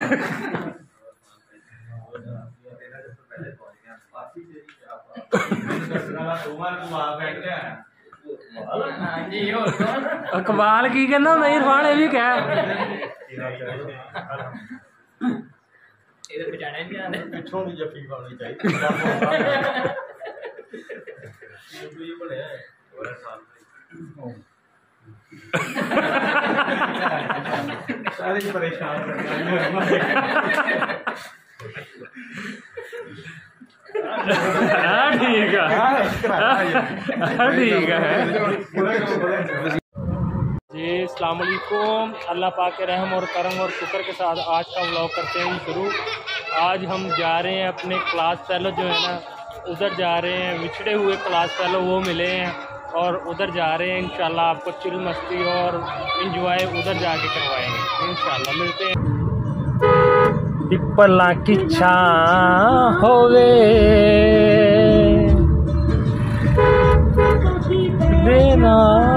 कमाल की कहना नहीं इरफान ये भी कह पिछों की जफी पानी चाहिए सारे परेशान ठीक है ठीक है जी। अस्सलाम वालेकुम। अल्लाह पाक के रहम और करम और शुक्र के साथ आज का व्लॉग करते हैं शुरू। आज हम जा रहे हैं अपने क्लास फेलो जो है ना उधर जा रहे हैं, बिछड़े हुए क्लास फेलो वो मिले हैं और उधर जा रहे हैं। इंशाल्लाह आपको चिल मस्ती और इंजॉय उधर जाके करवाएंगे इंशाल्लाह। मिलते हैं। पिपला की छां होवे देना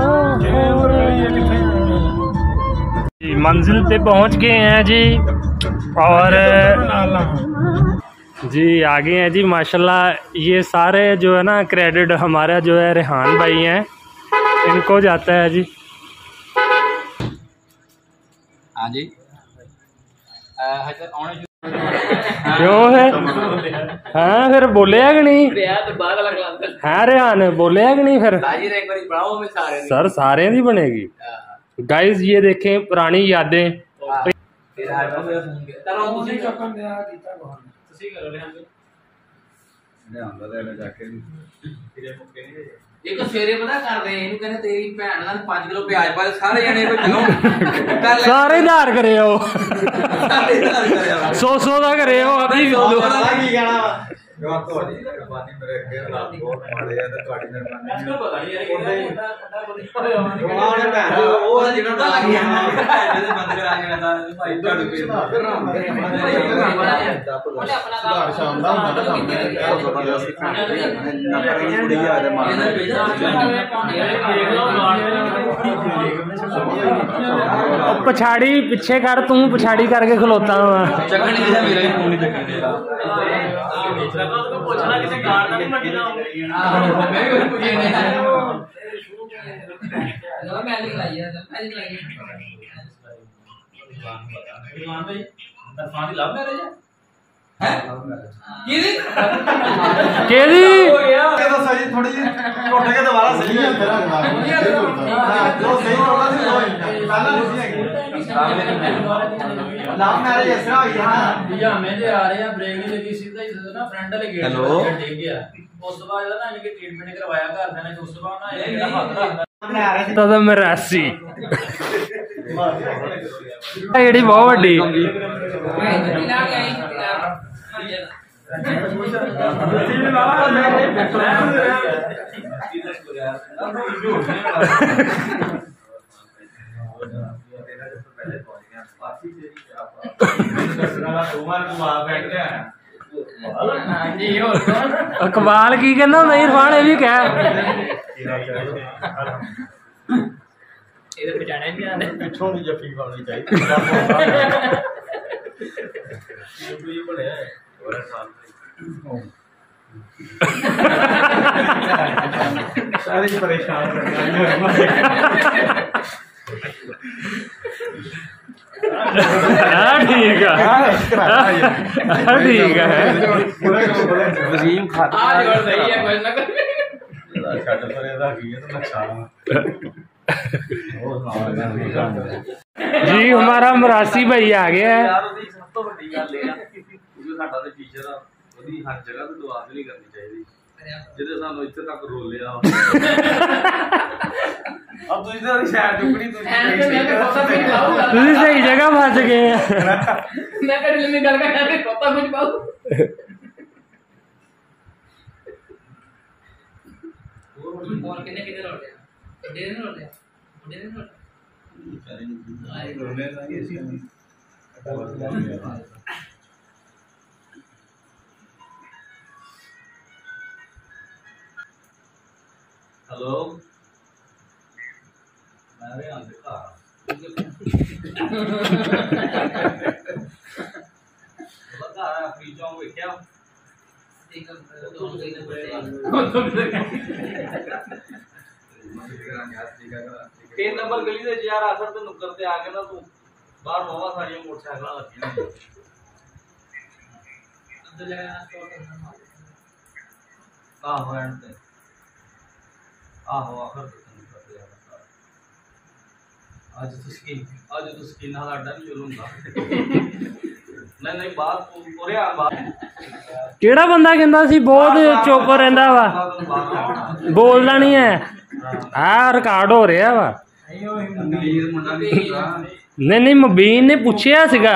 मंजिल पे पहुंच गए हैं जी और जी आगे हैं जी माशाल्लाह। ये सारे जो है ना क्रेडिट हमारा जो है रेहान भाई हैं, इनको जाता है जी। हाँ जी क्यों है हाँ फिर बोले है कि नहीं है रेहान बोले है कि नहीं फिर सर सारे दी बनेगी। गाइस ये देखें पुरानी यादें। एक सवेरे पता कर दे इहनू कहने तेरी भैन दा 5 किलो प्याज पा सारे जने कोई चलो सारे धार करे हो सारे धार करे 100 दा करे हो अभी की कहना वा ਤੁਹਾਡੀ ਮਿਹਰਬਾਨੀ ਮੇਰੇ ਅੱਗੇ ਹਾਲਾਤ ਬਹੁਤ ਮਾੜੇ ਆ ਤੇ ਤੁਹਾਡੀ ਮਿਹਰਬਾਨੀ ਅਸਲ ਪਤਾ ਨਹੀਂ ਯਾਰ ਉਹਨੇ ਭੈਣ ਉਹ ਜਿਹੜਾ ਤਾਂ ਲੱਗ ਗਿਆ ਜਿਹਦੇ ਬੰਦੇ ਆ ਗਿਆ ਤਾਂ ਭਾਈ ਤੁਹਾਡੇ ਕੋਲ ਉਹਨੇ ਆਪਣਾ ਸੁਧਾਰ ਸ਼ਾਮ ਦਾ ਹੁੰਦਾ ਕੰਮ ਹੈ ਵਧੀਆ ਸਿੱਖਣਾ ਨਾ ਕਰੀ ਕੁੜੀ ਆ ਜਾ ਮਾਰ पछाड़ी पीछे कर तू पछाड़ी करके खलोता हुआ ਚੱਕਣ ਨਹੀਂ ਮੇਰਾ ਵੀ ਫੋਨ ਨਹੀਂ ਚੱਕਣ ਦੇ ਰਹਾ ਪੁੱਛਣਾ ਕਿਸੇ ਗਾਰਡ ਦਾ ਨਹੀਂ ਮੰਗਣਾ ਮੈਂ ਕੋਈ ਪੁੱਛੇ ਨਹੀਂ लो मैलिंग लाई है मैलिंग लाई ईमान भाई इरफान दी लव मैरिज है ਕਿਹਦੀ केदी हो गया ये तो सही थोड़ी सी टूट के दोबारा सही है तेरा दिमाग जो सही टूटा सी वो पहला नहीं है लव मैरिज ऐसा हुई है भैया हमें जे आ रहे हैं ब्रेक नहीं लगी सीधा ही ना फ्रंट वाले गेट पे टिक गया उस बाद ना इनके ट्रीटमेंट करवाया घर देने तो उस बाद ना ये मेरा हाथ रखता तो मरासी ਜਿਹੜੀ ਬਹੁਤ ਵੱਡੀ कमाल की कहना नहीं इरफान ये भी कह पिछों की जफी पानी चाहिए सारे परेशान ठीक है ठीक है वसीम खाता आज और सही है कुछ ना कुछ छड़ पर ਇਹਦਾ ਕੀ ਹੈ ਤਾਂ ਨੁਕਸਾਨ जी हमारा मरासी भाई आ गया है। यार ਉਹਦੀ ਸਭ ਤੋਂ ਵੱਡੀ ਗੱਲ ਇਹ ਆ ਕਿ ਸਾਡਾ ਤੇ ਟੀਚਰ ਆ ਉਹਦੀ ਹਰ ਜਗ੍ਹਾ ਤੇ ਦੁਆ ਨਹੀਂ ਕਰਨੀ ਚਾਹੀਦੀ ਜਿਹਦੇ ਸਾਨੂੰ ਇੱਥੇ ਤੱਕ ਰੋਲਿਆ अब तुझे तो शायद टुकड़ी मैं पता नहीं पाऊंगा तुझे सही जगह फंस गए हैं। मैं कर लेने गल का करके पता कुछ पाऊं और कितने कितने रोड है डेढ़ रोड है डेढ़ रोड हेलो मैं क्या तीन नंबर गली दे यार आखर तो नुक्कर ते आके ना तू बाहर नोवा साड़ियां मोटरसाइकिल लगियां आहो एंड ते आहो आखर आज तो स्किन हाल अड्डा नहीं शुरू होंदा नहीं बाहर पूरे आ बाहर ਕਿਹੜਾ ਬੰਦਾ ਕਹਿੰਦਾ ਸੀ ਬਹੁਤ ਚੁੱਪ ਰਹਿੰਦਾ ਵਾ ਬੋਲਦਾ ਨਹੀਂ ਹੈ ਆ ਰਿਕਾਰਡ ਹੋ ਰਿਹਾ ਵਾ ਨਹੀਂ ਮਬੀਨ ਨੇ ਪੁੱਛਿਆ ਸੀਗਾ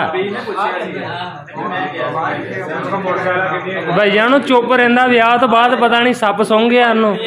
ਭਈਆ ਨੂੰ ਚੁੱਪ ਰਹਿੰਦਾ ਵਿਆਹ ਤੋਂ ਬਾਅਦ ਪਤਾ ਨਹੀਂ ਸੱਪ ਸੁੰਘ ਗਿਆ ਉਹਨੂੰ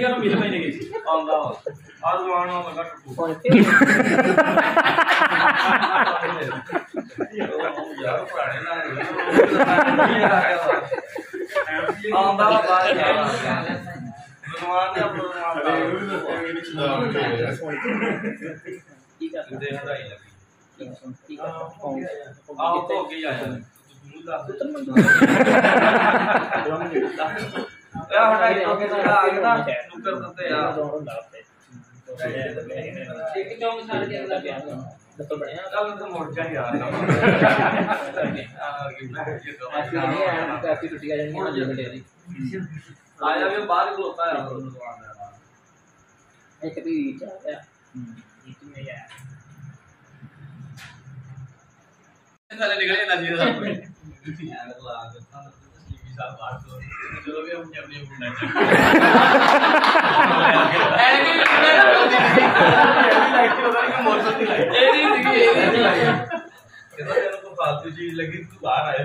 आया भी बाहर खलोता है एक भी चल गया साले निकल जाना चाहिए सब चलो भी हम अपने फालतू चीज लगी तू बाहर आया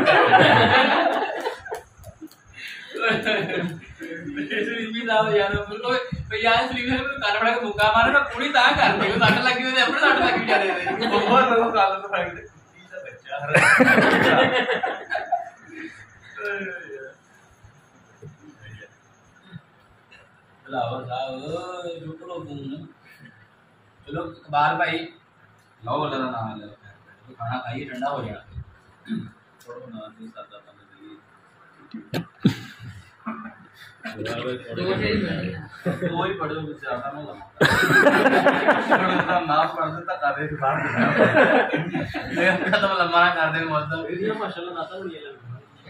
चलो बाहर भाई लो वाला नाम ले तो खाना खाइए ठंडा हो जाएगा थोड़ा ना नहीं सादा दो ही पढ़ो ज्यादा ना ना पढ़ देता कर दे बाहर खत्म लंबा ना कर दे मतलब ये माशाल्लाह नाता बढ़िया लग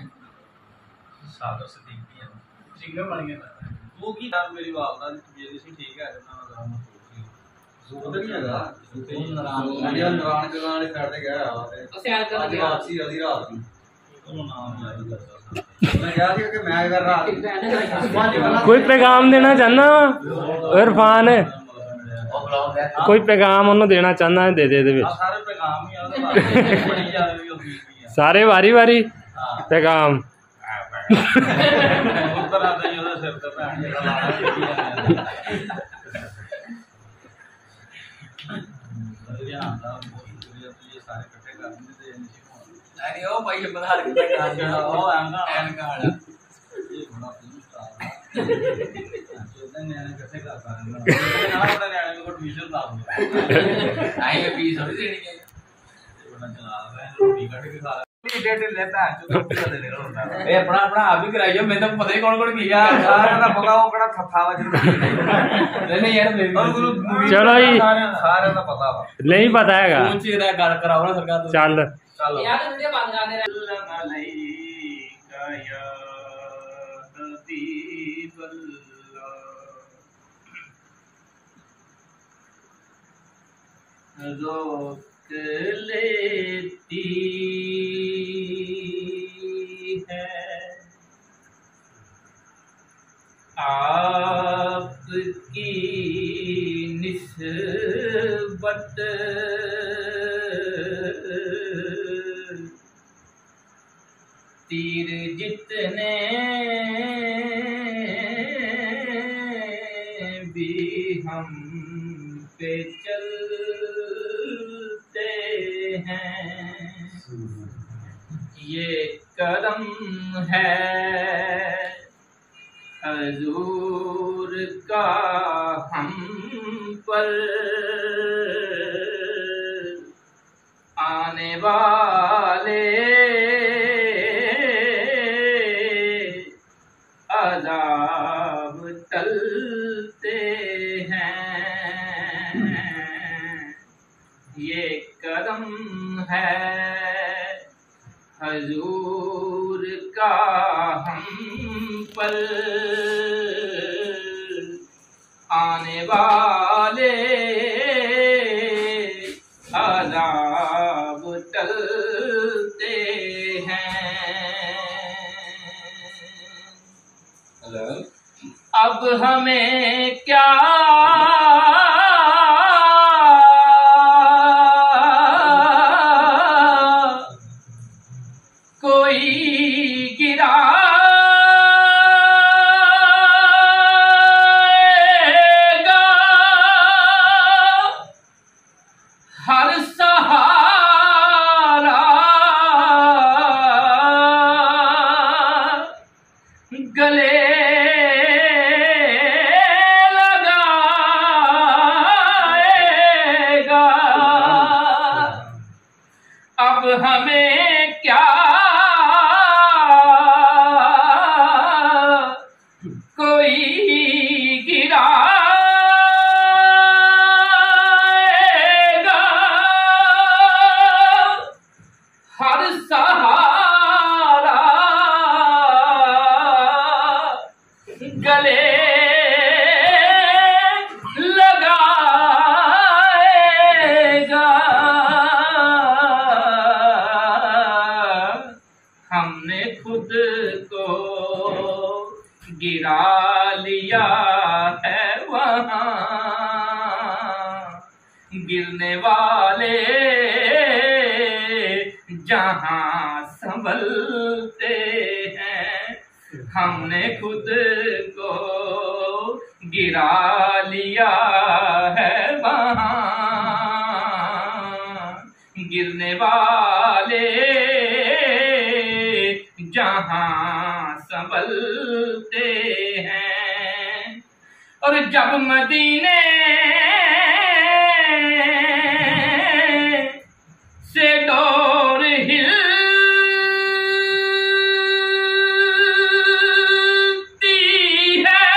सादर से ठीक है सिंगल बन गया वो की यार मेरी वालदा ये सी ठीक है ना ਜ਼ੂਰ ਨਹੀਂ ਹੈਗਾ ਨਾਰਾਇਣ ਜਗਾਣ ਛੱਡ ਤੇ ਗਿਆ ਆ ਤੇ ਅੱਜ ਵਾਪਸੀ ਅਧੀ ਰਾਤ ਨੂੰ ਉਹਨੂੰ ਨਾਮ ਮੈਂ ਕਿਹਾ ਸੀ ਕਿ ਮੈਂ ਅਗਰ ਰਾਤ ਕੋਈ ਪੈਗਾਮ ਦੇਣਾ ਚਾਹਨਾ ਇਰਫਾਨ ਕੋਈ ਪੈਗਾਮ ਉਹਨੂੰ ਦੇਣਾ ਚਾਹਨਾ ਦੇ ਦੇ ਇਹਦੇ ਵਿੱਚ ਸਾਰੇ ਪੈਗਾਮ ਹੀ ਆ ਬੜੀ ਜ਼ਿਆਦਾ ਵੀ ਹੁੰਦੀ ਸਾਰੇ ਵਾਰੀ ਵਾਰੀ ਪੈਗਾਮ ਉੱਤਰ ਆਉਂਦਾ ਜੀ ਉਹਦੇ ਸਿਰ ਤੇ ਭੈਣ ਜਿਹੜਾ ਲਾਣਾ सारे इकट्ठे कर देंगे अरे ओ भाई बता रहे ओ आंगा आंगा ये बड़ा चौदह नैने इकट्ठे कर ना बड़ा नैने को ट्यूशन ला दूंगा आई में फीस थोड़ी देनी है बड़ा चला रहा है रोटी काट के खा डेट लेता है जो दे दे रहा है ए अपना अपना आप ही कराइयो मैं तो पता ही कौन-कौन किया सारा ना पकाओ कड़ा थथावा नहीं यार चलो जी सारे का पता वा नहीं पता हैगा कौन सी रा कर कराओ ना सरकार चल चलो यार वीडियो बंद कर दे या हबीब अल्लाह रोक लेती है आपकी निस्बत तीर जितने भी हम पे चलते हैं ये करम है हजूर का हम पर आने वाले हजूर का हम पर आने वाले अज़ाब टलते हैं। अब हमें क्या कोई गिराएगा, हर सहारा गले लगाएगा। अब हमें क्या कोई गिराएगा, हर सहारा गले लगाएगा। हमने खुद को गिरा लिया है वहाँ, गिरने वाले जहाँ संभलते हैं। हमने खुद को गिरा लिया है वहाँ, गिरने वाले जहाँ संभलते हैं। और जब मदीने से डोर हिलती है,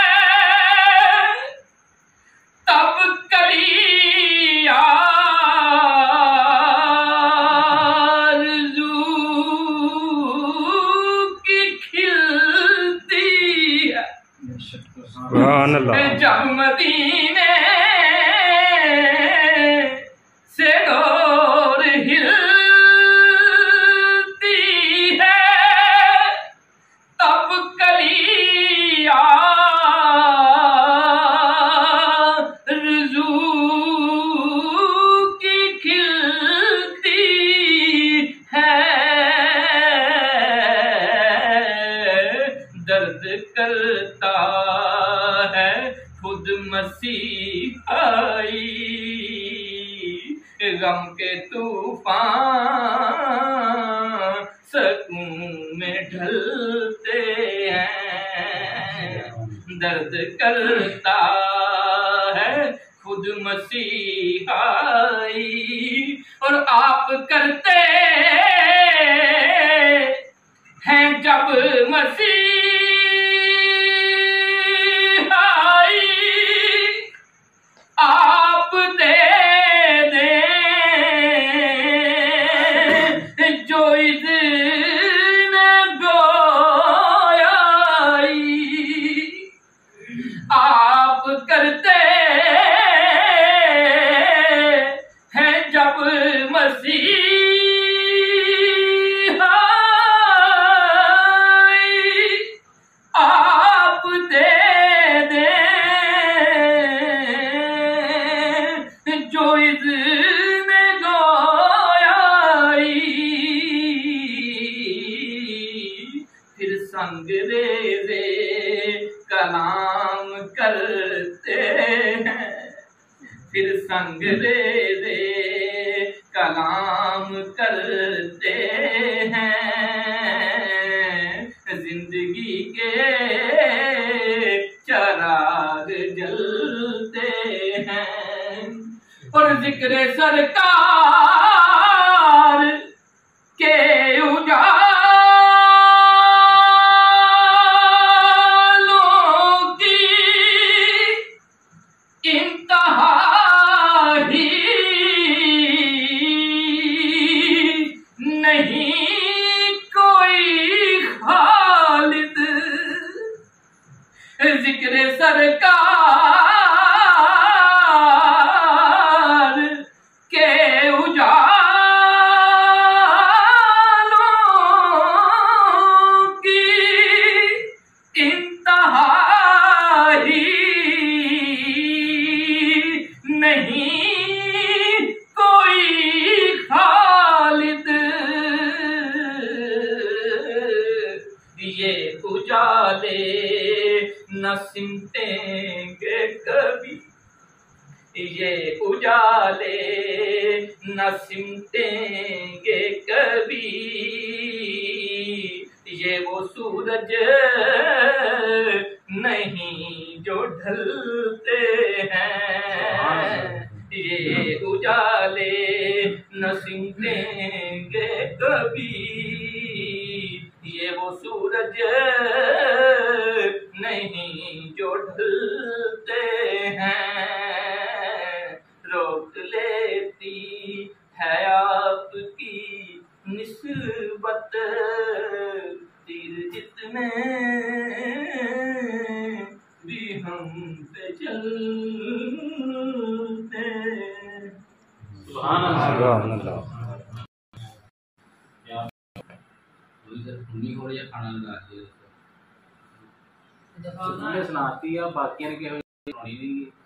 तब कली आरज़ू की खिलती है। सुभान अल्लाह। जब मदीने से डोर हिलती है, तब कली आरज़ू की खिलती है। दर्द करता है खुद मसीहाई, गम के तूफान सकून में ढलते हैं। दर्द करता है खुद मसीहाई, और आप करते हैं जब मसीहाई, आप दे दें जो इज़्न गोयाई। आप करते हैं जब मसीहाई, आप दे दें जो इज़्न गोयाई। फिर संग रेज़े कलाम करते हैं, फिर संग रेज़े कलाम करते हैं। जिंदगी के चराग जलते हैं, और जिक्र सरकार के उजालों की इंतहा ही नहीं सरकार के उजालों की इंतहा ही नहीं कोई खालिद ये उजाले न सिमटेंगे कभी, ये उजाले न सिमटेंगे कभी, ये वो सूरज नहीं जो ढलते हैं, ये उजाले न सिमटेंगे कभी, ये वो सूरज नहीं जो ढलते हैं। रोक लेती है आपकी निस्बत तीर जितने भी हम पे चलते। सुभान अल्लाह। उन्हीं को ये खाना लगा दिया दफा सुनाती है बाकी ने के